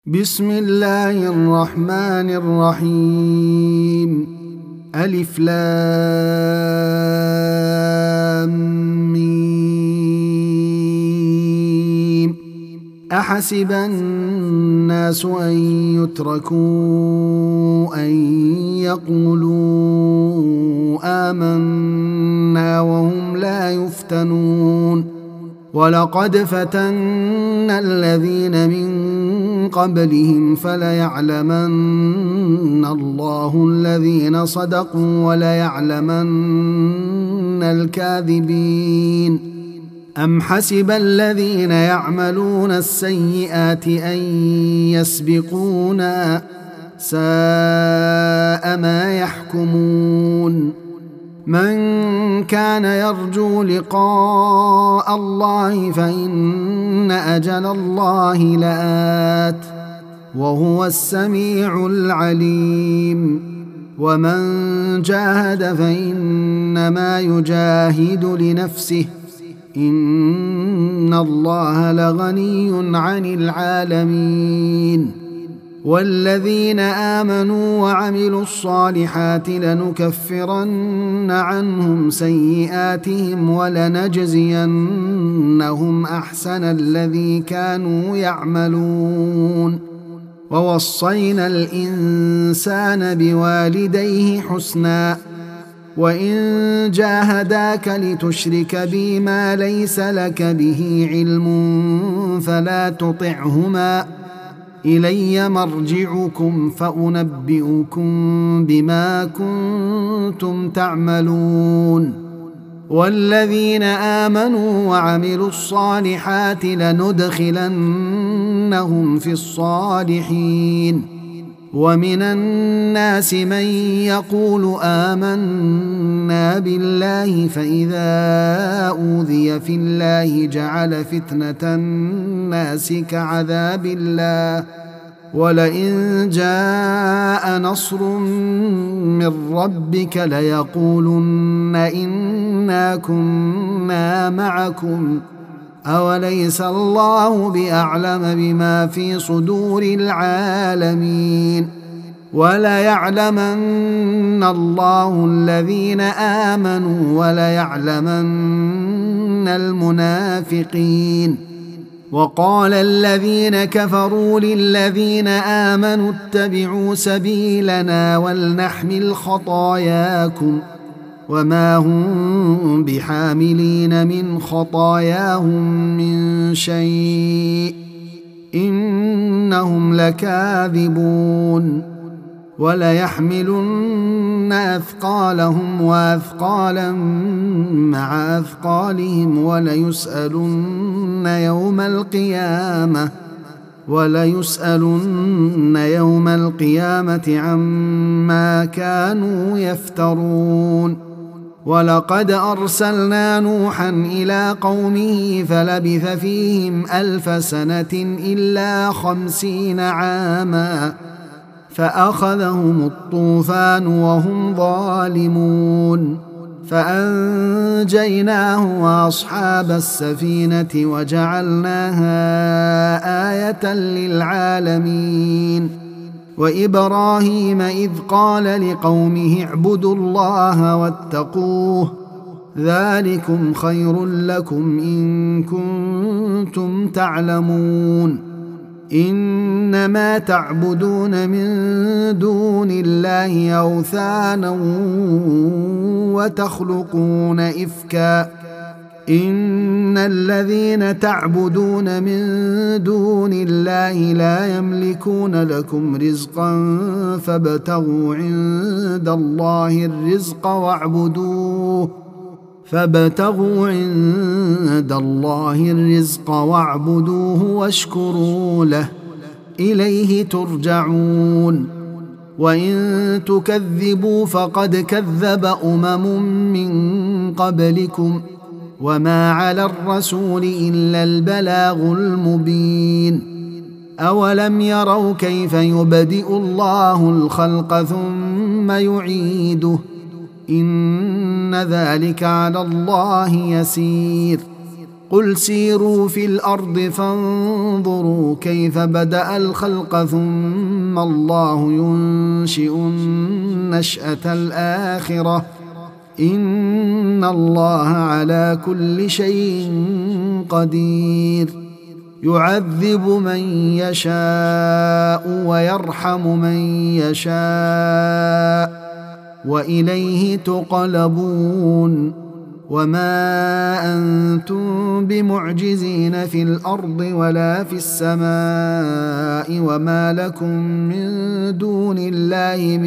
بسم الله الرحمن الرحيم. ألف لام ميم. أحسب الناس أن يتركوا أن يقولوا آمنا وهم لا يفتنون. ولقد فتنا الذين من قبلهم فليعلمن الله الذين صدقوا وليعلمن الكاذبين. أم حسب الذين يعملون السيئات أن يسبقونا ساء ما يحكمون. من كان يرجو لقاء الله فإن أجل الله لآت وهو السميع العليم. ومن جاهد فإنما يجاهد لنفسه إن الله لغني عن العالمين. والذين آمنوا وعملوا الصالحات لنكفرن عنهم سيئاتهم ولنجزينهم أحسن الذي كانوا يعملون. ووصينا الإنسان بوالديه حسنا وإن جاهداك لتشرك بي ما ليس لك به علم فلا تطعهما إلي مرجعكم فأنبئكم بما كنتم تعملون. والذين آمنوا وعملوا الصالحات لندخلنهم في الصالحين. ومن الناس من يقول آمنا بالله فإذا أوذي في الله جعل فتنة الناس كعذاب الله ولئن جاء نصر من ربك ليقولن إنا كنا معكم أوليس الله بأعلم بما في صدور العالمين. وليعلمن الله الذين آمنوا وليعلمن المنافقين. وقال الذين كفروا للذين آمنوا اتبعوا سبيلنا ولنحمل خطاياكم وما هم بحاملين من خطاياهم من شيء إنهم لكاذبون. وليحملن أثقالهم وأثقالا مع أثقالهم وليسألن يوم القيامة عما كانوا يفترون. ولقد أرسلنا نوحا إلى قومه فلبث فيهم 1000 سنة إلا 50 عاما فأخذهم الطوفان وهم ظالمون فأنجيناه وأصحاب السفينة وجعلناها آية للعالمين. وإبراهيم إذ قال لقومه اعبدوا الله واتقوه ذلكم خير لكم إن كنتم تعلمون. إنما تعبدون من دون الله أوثانا وتخلقون إفكا إن الذين تعبدون من دون الله لا يملكون لكم رزقا فابتغوا عند الله الرزق واعبدوه واشكروا له إليه ترجعون. وإن تكذبوا فقد كذب من قبلكم وما على الرسول إلا البلاغ المبين. أولم يروا كيف يبدئ الله الخلق ثم يعيده إن ذلك على الله يسير. قل سيروا في الأرض فانظروا كيف بدأ الخلق ثم الله ينشئ النشأة الآخرة إن الله على كل شيء قدير يعذب من يشاء ويرحم من يشاء وإليه تقلبون وما أنتم بمعجزين في الأرض ولا في السماء وما لكم من دون الله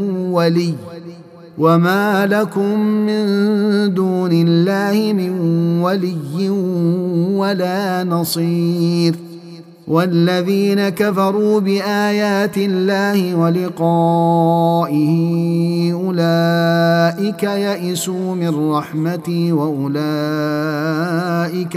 من ولي ولا نصير والذين كفروا بآيات الله ولقائه أولئك يئسوا من رحمتي وأولئك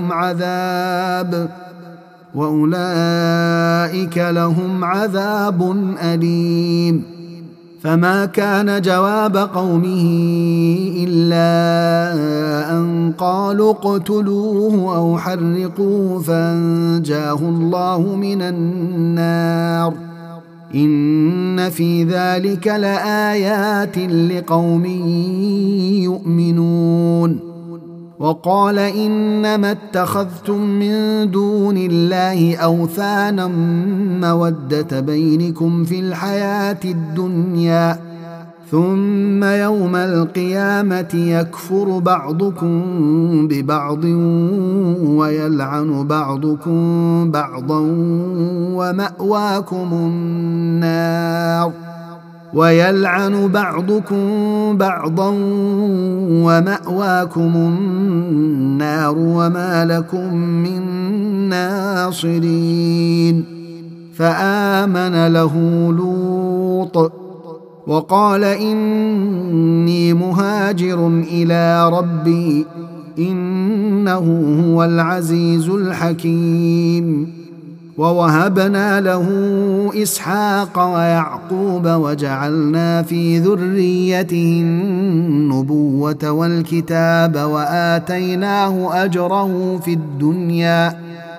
لهم عذاب أليم فما كان جواب قومه إلا أن قالوا اقتلوه أو حرقوه فأنجاه الله من النار إن في ذلك لآيات لقوم يؤمنون وقال إنما اتخذتم من دون الله أوثانا مودة بينكم في الحياة الدنيا ثم يوم القيامة يكفر بعضكم ببعض ويلعن بعضكم بعضا ومأواكم النار وما لكم من ناصرين فآمن له لوط وقال إني مهاجر إلى ربي إنه هو العزيز الحكيم ووهبنا له إسحاق ويعقوب وجعلنا في ذريته النبوة والكتاب وآتيناه أجره في الدنيا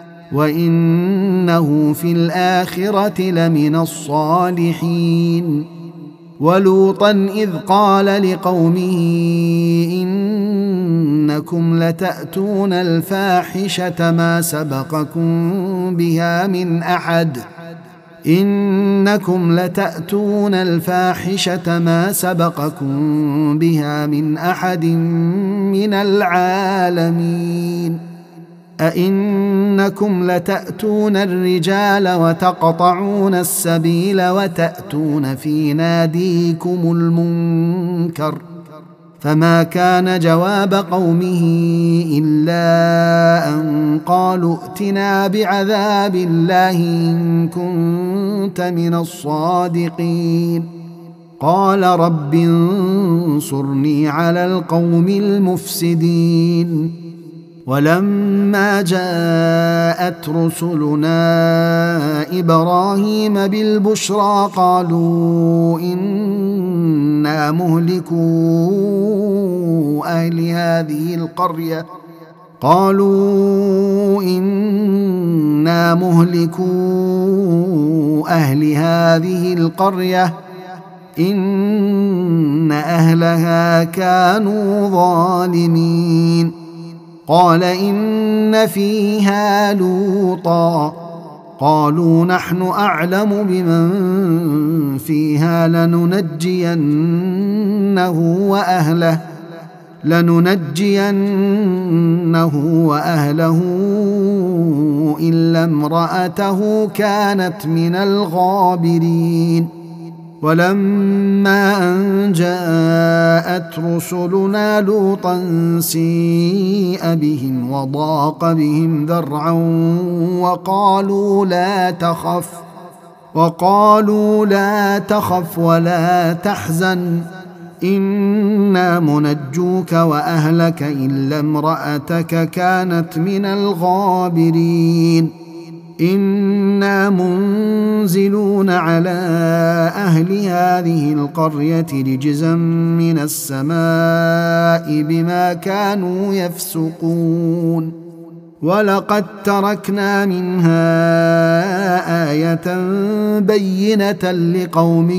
وإنه في الآخرة لمن الصالحين ولوطا إذ قال لقومه إنكم لتأتون الفاحشة ما سبقكم بها من أحد من العالمين أئنكم لتأتون الرجال وتقطعون السبيل وتأتون في ناديكم المنكر فما كان جواب قومه إلا أن قالوا ائتنا بعذاب الله إن كنت من الصادقين قال رب انصرني على القوم المفسدين ولما جاءت رسلنا إبراهيم بالبشرى قالوا إنا مهلكو أهل هذه القرية إن أهلها كانوا ظالمين قال إن فيها لوطا قالوا نحن أعلم بمن فيها لننجينه وأهله إلا امرأته كانت من الغابرين ولما أن جاءت رسلنا لوطا سيء بهم وضاق بهم ذرعا وقالوا لا تخف ولا تحزن إنا منجوك وأهلك إلا امرأتك كانت من الغابرين إنا منزلون على أهل هذه القرية رجزا من السماء بما كانوا يفسقون ولقد تركنا منها آية بينة لقوم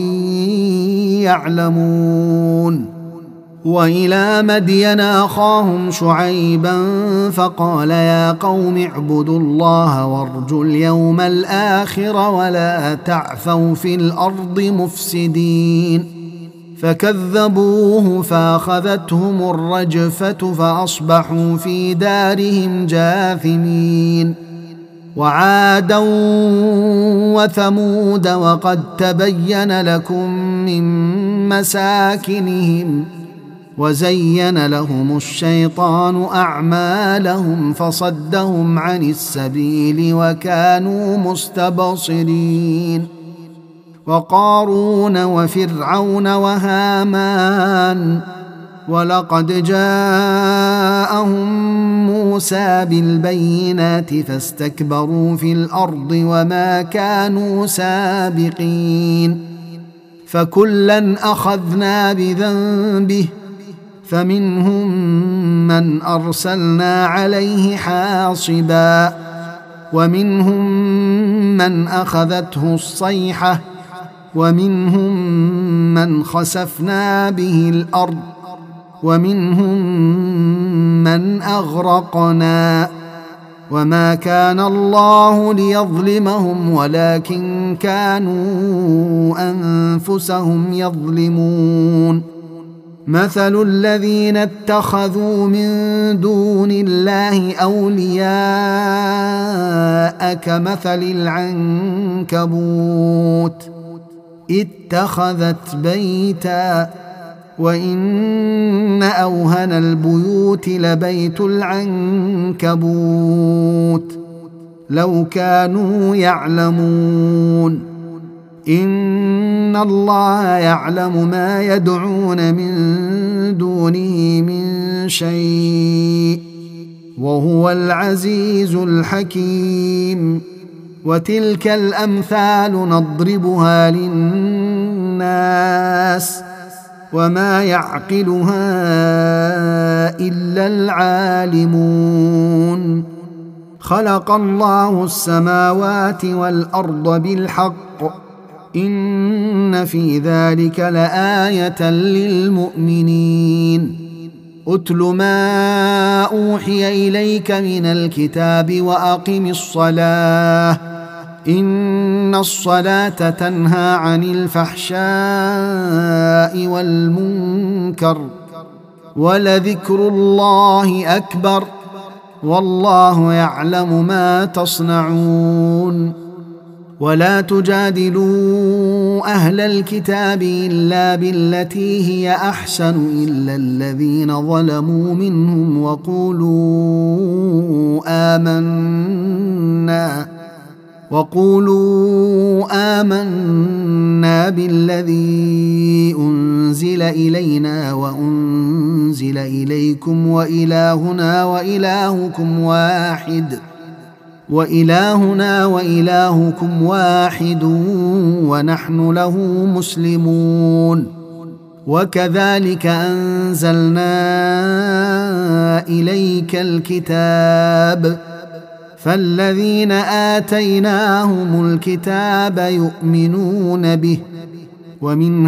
يعلمون. وإلى مدين أخاهم شعيبا فقال يا قوم اعبدوا الله وارجوا اليوم الآخر ولا تعثوا في الأرض مفسدين. فكذبوه فأخذتهم الرجفة فأصبحوا في دارهم جاثمين. وعادا وثمود وقد تبين لكم من مساكنهم وزين لهم الشيطان أعمالهم فصدهم عن السبيل وكانوا مستبصرين. وقارون وفرعون وهامان ولقد جاءهم موسى بالبينات فاستكبروا في الأرض وما كانوا سابقين. فكلا أخذنا بذنبه فمنهم من أرسلنا عليه حاصبا ومنهم من أخذته الصيحة ومنهم من خسفنا به الأرض ومنهم من أغرقنا وما كان الله ليظلمهم ولكن كانوا أنفسهم يظلمون. مثل الذين اتخذوا من دون الله أولياء كمثل العنكبوت اتخذت بيتا وإن أوهن البيوت لبيت العنكبوت لو كانوا يعلمون. إن الله يعلم ما يدعون من دونه من شيء وهو العزيز الحكيم. وتلك الأمثال نضربها للناس وما يعقلها إلا العالمون. خلق الله السماوات والأرض بالحق إن في ذلك لآية للمؤمنين. أتل ما أوحي إليك من الكتاب وأقم الصلاة إن الصلاة تنهى عن الفحشاء والمنكر ولذكر الله أكبر والله يعلم ما تصنعون. ولا تجادلوا أهل الكتاب إلا بالتي هي أحسن إلا الذين ظلموا منهم وقولوا آمنا بالذي أنزل إلينا وأنزل إليكم وإلهنا وإلهكم واحد ونحن له مسلمون. وكذلك أنزلنا إليك الكتاب فالذين آتيناهم الكتاب يؤمنون به ومن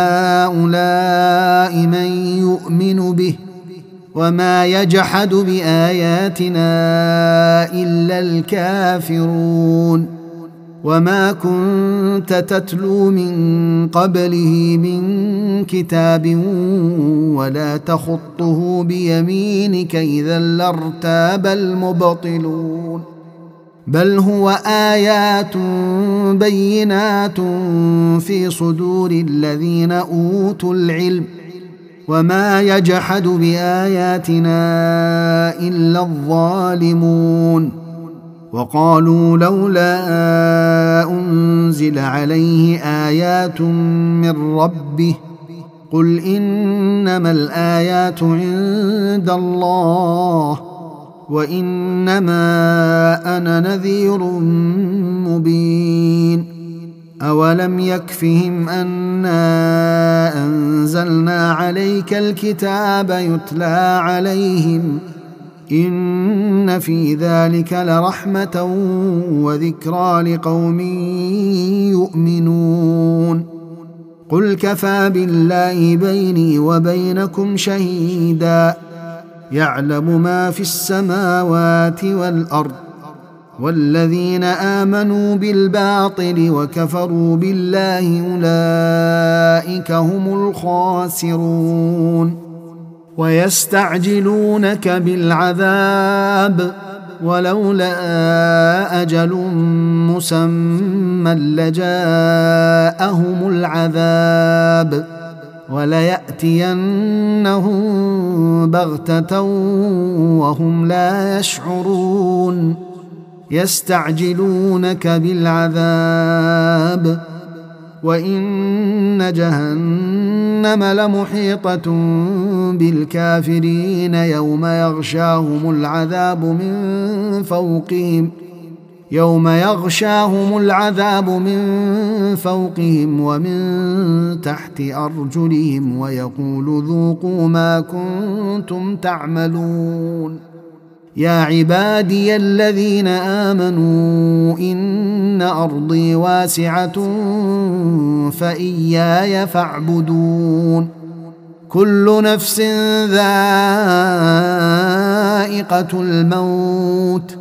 هؤلاء من يؤمن به وما يجحد بآياتنا إلا الكافرون. وما كنت تتلو من قبله من كتاب ولا تخطه بيمينك إذا لارتاب المبطلون. بل هو آيات بينات في صدور الذين أوتوا العلم وما يجحد بآياتنا إلا الظالمون. وقالوا لولا أنزل عليه آيات من ربه قل إنما الآيات عند الله وإنما أنا نذير مبين. أولم يكفهم أنا أنزلنا عليك الكتاب يتلى عليهم إن في ذلك لرحمة وذكرى لقوم يؤمنون. قل كفى بالله بيني وبينكم شهيدا يعلم ما في السماوات والأرض والذين آمنوا بالباطل وكفروا بالله أولئك هم الخاسرون. ويستعجلونك بالعذاب ولولا أجل مسمى لجاءهم العذاب وليأتينهم بغتة وهم لا يشعرون. يستعجلونك بالعذاب وإن جهنم لمحيطة بالكافرين يوم يغشاهم العذاب من فوقهم ومن تحت أرجلهم ويقول ذوقوا ما كنتم تعملون. يا عبادي الذين آمنوا إن أرضي واسعة فإياي فاعبدون. كل نفس ذائقة الموت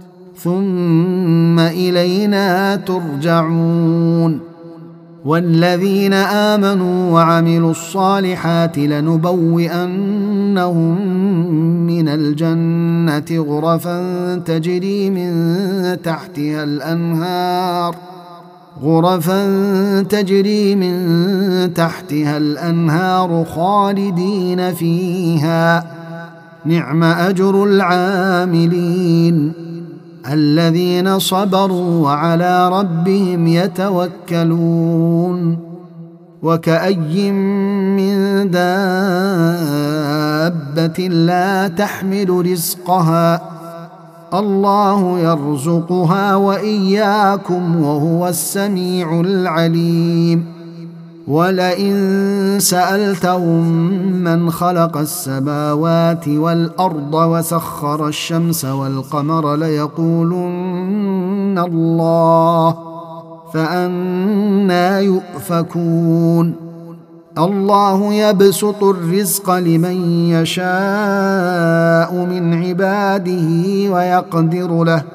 ثم إلينا ترجعون. والذين آمنوا وعملوا الصالحات لنبوئنهم من الجنة غرفا تجري من تحتها الأنهار خالدين فيها نعم أجر العاملين الذين صبروا وعلى ربهم يتوكلون. وكأي من دابة لا تحمل رزقها الله يرزقها وإياكم وهو السميع العليم. ولئن سألتهم من خلق السماوات والأرض وسخر الشمس والقمر ليقولن الله فأنى يؤفكون. الله يبسط الرزق لمن يشاء من عباده ويقدر له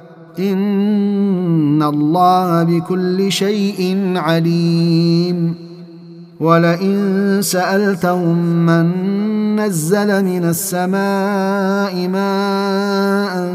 إن الله بكل شيء عليم. ولئن سألتهم من نزل من السماء ماء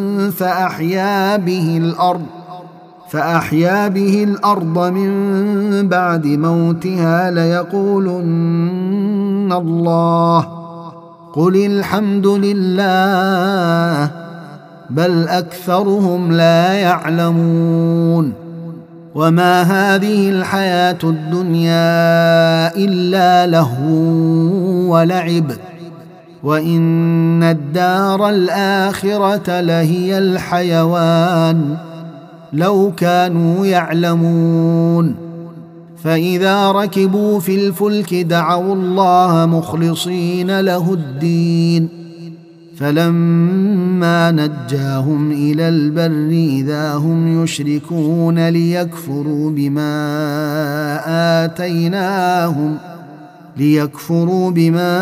فأحيا به الأرض من بعد موتها ليقولن الله قل الحمد لله بل أكثرهم لا يعلمون. وما هذه الحياة الدنيا إلا لهو ولعب وإن الدار الآخرة لهي الحيوان لو كانوا يعلمون. فإذا ركبوا في الفلك دعوا الله مخلصين له الدين فلما نجاهم إلى البر إذا هم يشركون ليكفروا بما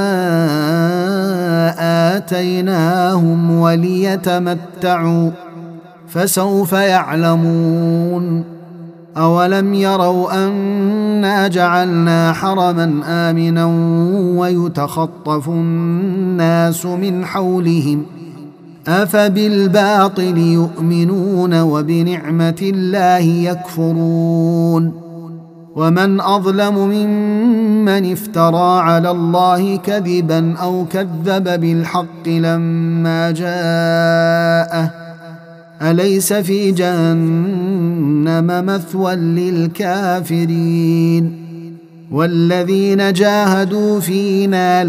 آتيناهم وليتمتعوا فسوف يعلمون. أولم يروا أنا جعلنا حرما آمنا ويتخطف الناس من حولهم أفبالباطل يؤمنون وبنعمة الله يكفرون. ومن أظلم ممن افترى على الله كذبا أو كذب بالحق لما جاءه أليس في جهنم مثوى للكافرين. والذين جاهدوا فينا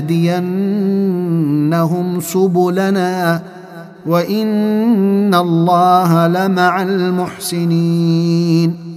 لنهدينهم سبلنا وإن الله لمع المحسنين.